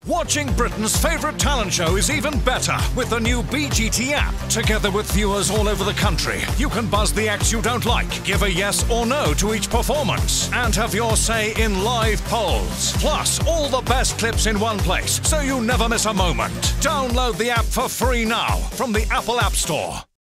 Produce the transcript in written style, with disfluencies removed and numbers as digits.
Watching Britain's favourite talent show is even better with the new BGT app. Together with viewers all over the country, you can buzz the acts you don't like, give a yes or no to each performance, and have your say in live polls. Plus, all the best clips in one place, so you never miss a moment. Download the app for free now from the Apple App Store.